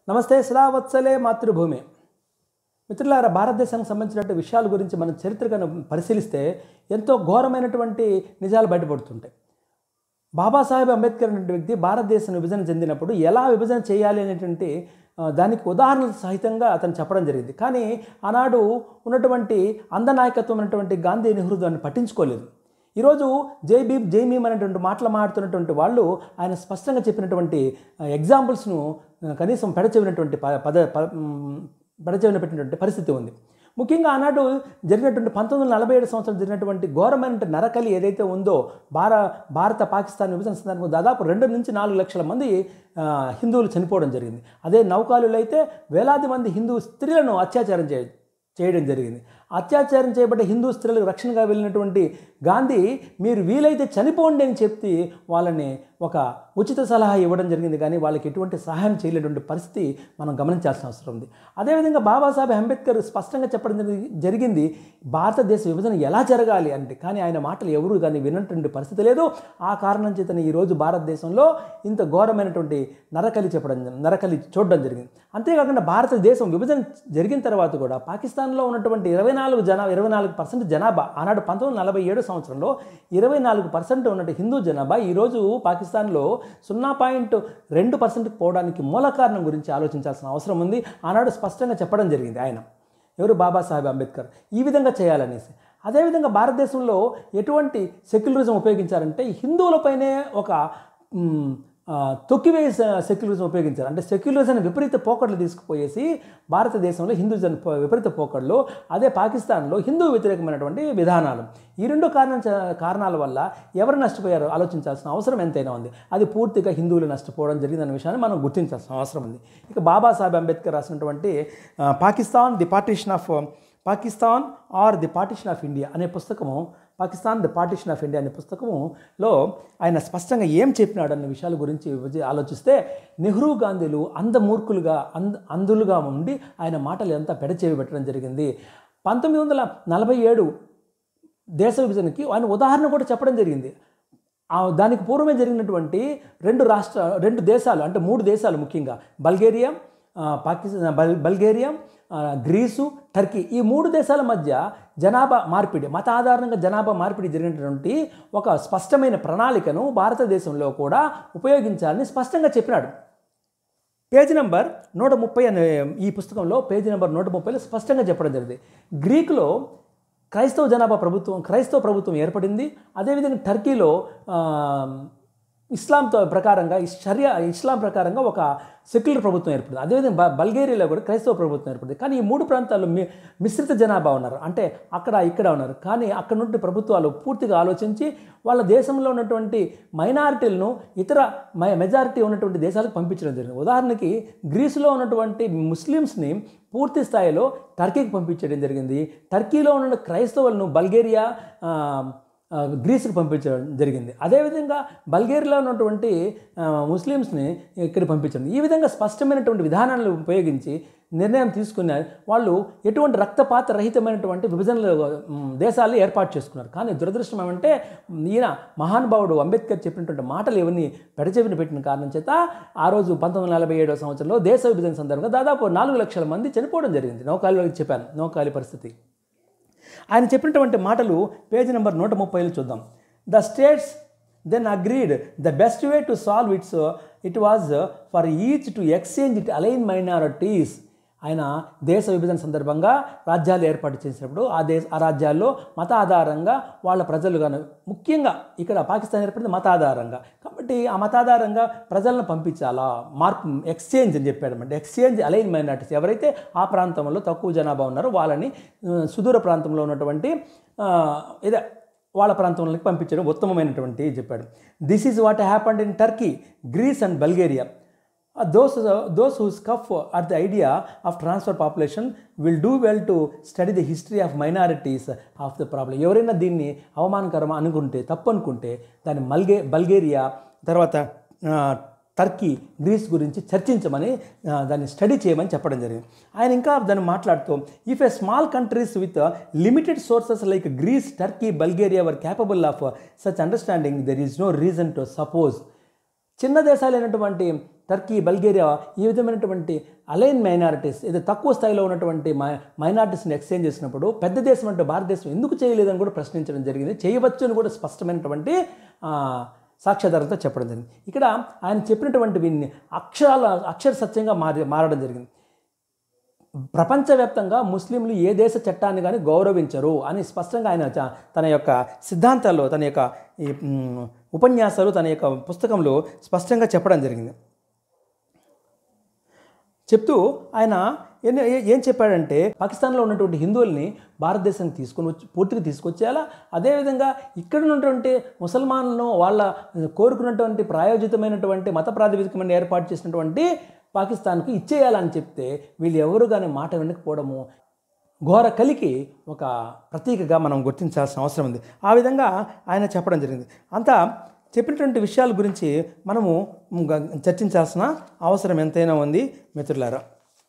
నమస్తే శిలావత్సలే మాతృభూమి మిత్రులారా, భారతదేశానికి సంబంధించిన విషయాల గురించి మనం చరిత్రను పరిశీలిస్తే ఎంతో ఘోరమైనటువంటి నిజాలు బయటపడుతుంటాయి. బాబాసాహెబ్ అంబేద్కర్ అనే వ్యక్తి భారతదేశం విభజన చెందినప్పుడు ఎలా విభజన చేయాలి అనేటువంటి దానికి ఉదాహరణలు సహితంగా అతను చెప్పడం జరిగింది. కానీ ఆనాడు ఉన్నటువంటి అందనాయకత్వం అనేటువంటి గాంధీ, నెహ్రూ దాన్ని పట్టించుకోలేదు. ఈరోజు జై భీమ్ జై భీమ్ అనేటువంటి మాటలు మాట్లాడుతున్నటువంటి వాళ్ళు ఆయన స్పష్టంగా చెప్పినటువంటి ఎగ్జాంపుల్స్ను కనీసం పెడచెవినటువంటి పెడచెవిన పెట్టినటువంటి పరిస్థితి ఉంది. ముఖ్యంగా ఆనాడు జరిగినటువంటి 1947 సంవత్సరం జరిగినటువంటి ఘోరమైన నరకలి ఏదైతే ఉందో, భారత పాకిస్తాన్ విభజన సందర్భంగా దాదాపు 2 నుంచి 4 లక్షల మంది హిందువులు చనిపోవడం జరిగింది. అదే నౌకాలులో అయితే వేలాది మంది హిందూ స్త్రీలను అత్యాచారం చేయడం జరిగింది. అత్యాచారం చేయబడ్డ హిందూ స్త్రీలకు రక్షణగా వెళ్ళినటువంటి గాంధీ, మీరు వీలైతే చనిపోండి అని చెప్పి వాళ్ళని ఒక ఉచిత సలహా ఇవ్వడం జరిగింది. కానీ వాళ్ళకి ఎటువంటి సహాయం చేయలేటువంటి పరిస్థితి మనం గమనించాల్సిన అవసరం ఉంది. అదేవిధంగా బాబాసాహెబ్ అంబేద్కర్ స్పష్టంగా చెప్పడం జరిగింది భారతదేశ విభజన ఎలా జరగాలి అంటే. కానీ ఆయన మాటలు ఎవరు కానీ విన్నటువంటి పరిస్థితి లేదు. ఆ కారణం చేతనే ఈరోజు భారతదేశంలో ఇంత ఘోరమైనటువంటి నరకలి చూడడం జరిగింది. అంతేకాకుండా భారతదేశం విభజన జరిగిన తర్వాత కూడా పాకిస్తాన్లో ఉన్నటువంటి 24% జనాభా, ఆనాడు 1947 సంవత్సరంలో 24% ఉన్నటువంటి హిందూ జనాభా ఈరోజు పాకిస్తాన్లో 0.2% పోవడానికి మూల కారణం గురించి ఆలోచించాల్సిన అవసరం ఉంది. ఆనాడు స్పష్టంగా చెప్పడం జరిగింది ఆయన, ఎవరు, బాబాసాహెబ్ అంబేద్కర్, ఈ విధంగా చేయాలనేసి. అదేవిధంగా భారతదేశంలో ఎటువంటి సెక్యులరిజం ఉపయోగించారంటే హిందువులపైనే ఒక తొక్కివేయ సెక్యులరిజం ఉపయోగించారు. అంటే సెక్యులరిజం విపరీత పోకడలు తీసుకుపోయేసి భారతదేశంలో హిందూజన్ విపరీత పోకడలు, అదే పాకిస్తాన్లో హిందూ వ్యతిరేకమైనటువంటి విధానాలు. ఈ 2 కారణాల వల్ల ఎవరు నష్టపోయారో ఆలోచించాల్సిన అవసరం ఎంతైనా ఉంది. అది పూర్తిగా హిందువులు నష్టపోవడం జరిగిందనే విషయాన్ని మనం గుర్తించాల్సిన అవసరం ఉంది. ఇక బాబాసాహెబ్ అంబేద్కర్ రాసినటువంటి Pakistan the partition of India అనే పుస్తకము, Pakistan the partition of India అనే పుస్తకములో ఆయన స్పష్టంగా ఏం చెప్పినాడు అనే విషయాల గురించి ఆలోచిస్తే, నెహ్రూ గాంధీలు అందులుగా ఉండి ఆయన మాటలు ఎంత పెడచేవి పెట్టడం జరిగింది. 1947 దేశ విభజనకి ఆయన ఉదాహరణ కూడా చెప్పడం జరిగింది. దానికి పూర్వమే జరిగినటువంటి 2 దేశాలు, అంటే 3 దేశాలు ముఖ్యంగా బల్గేరియా, గ్రీసు, టర్కీ, ఈ 3 దేశాల మధ్య జనాభా మార్పిడి, మత ఆధారంగా జనాభా మార్పిడి జరిగినటువంటి ఒక స్పష్టమైన ప్రణాళికను భారతదేశంలో కూడా ఉపయోగించాలని స్పష్టంగా చెప్పినాడు. పేజీ నెంబర్ 130 అనే ఈ పుస్తకంలో పేజీ నెంబర్ 130లో స్పష్టంగా చెప్పడం జరిగింది. గ్రీకులో క్రైస్తవ ప్రభుత్వం ఏర్పడింది. అదేవిధంగా టర్కీలో ఇస్లాం ప్రకారంగా ఒక సెక్యులర్ ప్రభుత్వం ఏర్పడింది. అదేవిధంగా బల్గేరియాలో కూడా క్రైస్తవ ప్రభుత్వం ఏర్పడింది. కానీ ఈ 3 ప్రాంతాల్లో మిశ్రిత జనాభా ఉన్నారు, అంటే ఇక్కడ ఉన్నారు. కానీ అక్కడ నుండి ప్రభుత్వాలు పూర్తిగా ఆలోచించి వాళ్ళ దేశంలో ఉన్నటువంటి మైనారిటీలను ఇతర మెజారిటీ ఉన్నటువంటి దేశాలకు పంపించడం జరిగింది. ఉదాహరణకి గ్రీసులో ఉన్నటువంటి ముస్లిమ్స్ని పూర్తి స్థాయిలో టర్కీకి పంపించడం జరిగింది. టర్కీలో ఉన్న క్రైస్తవులను బల్గేరియా, గ్రీస్కి పంపించడం జరిగింది. అదేవిధంగా బల్గేరియాలో ఉన్నటువంటి ముస్లిమ్స్ని ఇక్కడ పంపించండి. ఈ విధంగా స్పష్టమైనటువంటి విధానాలను ఉపయోగించి నిర్ణయం తీసుకున్న వాళ్ళు ఎటువంటి రక్తపాత రహితమైనటువంటి విభజనలు దేశాలు ఏర్పాటు చేసుకున్నారు. కానీ దురదృష్టం ఏమంటే, ఈయన మహానుభావుడు అంబేద్కర్ చెప్పినటువంటి మాటలు ఎవరిని పెడచెవిన పెట్టిన కారణం చేత ఆ రోజు 1947 సంవత్సరంలో దేశ విభజన సందర్భంగా దాదాపు 4 లక్షల మంది చనిపోవడం జరిగింది. నౌకాలి పరిస్థితి. ఆయన చెప్పినటువంటి మాటలు పేజీ నెంబర్ 130లో చూద్దాం. The states then agreed the best way to solve it was for each to exchange it alien minorities. ఆయన దేశ విభజన సందర్భంగా రాజ్యాలు ఏర్పాటు చేసినప్పుడు ఆ రాజ్యాల్లో మత ఆధారంగా వాళ్ళ ప్రజలుగాను, ముఖ్యంగా ఇక్కడ పాకిస్తాన్ ఏర్పడింది మత ఆధారంగా, కాబట్టి ఆ మత ఆధారంగా ప్రజలను పంపించాలా, ఎక్స్చేంజ్ అని చెప్పాడన్నమాట. ఎక్స్చేంజ్ అలైన్ మైనారిటీస్, ఎవరైతే ఆ ప్రాంతంలో తక్కువ జనాభా ఉన్నారో వాళ్ళని సుదూర ప్రాంతంలో ఉన్నటువంటి వాళ్ళ ప్రాంతంలోకి పంపించడం ఉత్తమమైనటువంటి చెప్పాడు. This is what happened in Turkey, Greece and Bulgaria. Those who scoff at the idea of transfer population will do well to study the history of minorities of the problem. ఎవరైనా దీన్ని అవమానకరం తప్పు అనుకుంటే దాన్ని బల్గేరియా తర్వాత టర్కీ, గ్రీస్ గురించి చర్చించమని, దాన్ని study చేయమని చెప్పడం జరిగింది. ఆయన ఇంకా దాన్ని మాట్లాడుతూ, if a small countries with limited sources like Greece, Turkey, Bulgaria were capable of such understanding, there is no reason to suppose. చిన్న దేశాలైనటువంటి టర్కీ, బల్గేరియా ఈ విధమైనటువంటి అలైన్ మైనారిటీస్, ఇది తక్కువ స్థాయిలో ఉన్నటువంటి మైనారిటీస్ని ఎక్స్చేంజ్ చేసినప్పుడు పెద్ద దేశం అంటే భారతదేశం ఎందుకు చేయలేదని కూడా ప్రశ్నించడం జరిగింది. చేయవచ్చు అని కూడా స్పష్టమైనటువంటి సాక్ష్యాధారంతో చెప్పడం జరిగింది. ఇక్కడ ఆయన చెప్పినటువంటివి అక్షర సత్యంగా మారడం జరిగింది. ప్రపంచవ్యాప్తంగా ముస్లింలు ఏ దేశ చట్టాన్ని కానీ గౌరవించరు అని స్పష్టంగా ఆయన తన యొక్క సిద్ధాంతాల్లో, తన యొక్క ఈ ఉపన్యాసాలు, తన యొక్క పుస్తకంలో స్పష్టంగా చెప్పడం జరిగింది. చెప్తూ ఆయన ఏం చెప్పాడంటే, పాకిస్తాన్లో ఉన్నటువంటి హిందువుల్ని భారతదేశానికి పూర్తిగా తీసుకొచ్చేయాలా, అదేవిధంగా ఇక్కడ ఉన్నటువంటి ముసల్మాన్లను వాళ్ళ కోరుకున్నటువంటి ప్రాయోజితమైనటువంటి మత ప్రాతిపదికమైన ఏర్పాటు చేసినటువంటి పాకిస్తాన్కి ఇచ్చేయాలని చెప్తే వీళ్ళు ఎవరు కానీ మాట వినకపోవడము ఘోర కలికి ఒక ప్రతీకగా మనం గుర్తించాల్సిన అవసరం ఉంది. ఆ విధంగా ఆయన చెప్పడం జరిగింది. అంతా చెప్పినటువంటి విషయాల గురించి మనము చర్చించాల్సిన అవసరం ఎంతైనా ఉంది మిత్రులారా.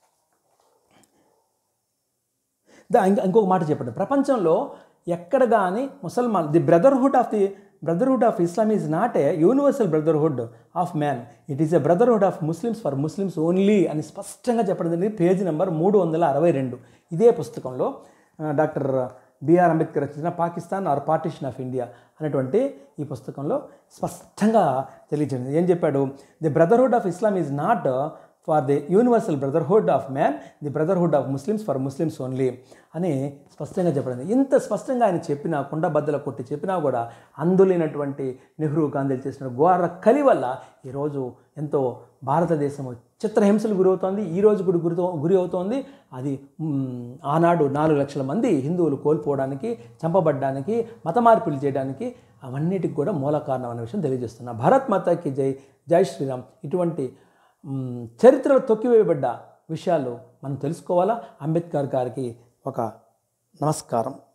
ఇంకొక మాట చెప్పండి, ప్రపంచంలో ఎక్కడ కానీ ముసల్మాన్ the brotherhood of Islam is not a universal brotherhood of man, it is a brotherhood of Muslims for Muslims only అని స్పష్టంగా చెప్పడం జరిగింది. Page number 362. ఇదే పుస్తకంలో డాక్టర్ బిఆర్ అంబేద్కర్ రచించిన Pakistan or partition of India అనేటువంటి ఈ పుస్తకంలో స్పష్టంగా తెలియజేయండి. ఏం చెప్పాడు? The brotherhood of Islam is not for the universal brotherhood of man, the brotherhood of Muslims for Muslims only అని స్పష్టంగా చెప్పడం. ఇంత స్పష్టంగా ఆయన చెప్పినా, కుండబద్దల కొట్టి చెప్పినా కూడా అందులేనటువంటి నెహ్రూ, గాంధీలు చేసిన ఘోర కలి వల్ల ఈరోజు ఎంతో భారతదేశం చిత్రహింసలు గురవుతోంది, ఈరోజు కూడా గురి అవుతోంది. అది ఆనాడు 4 లక్షల మంది హిందువులు కోల్పోవడానికి, చంపబడ్డానికి, మత మార్పులు చేయడానికి అవన్నిటికి కూడా మూల కారణం అనే విషయం తెలియజేస్తున్నా. భారత్ మాతాకి జై, జై శ్రీరామ్. ఇటువంటి చరిత్రలో తొక్కివేయబడ్డ విషయాలు మనం తెలుసుకోవాలా. అంబేద్కర్ గారికి ఒక నమస్కారం.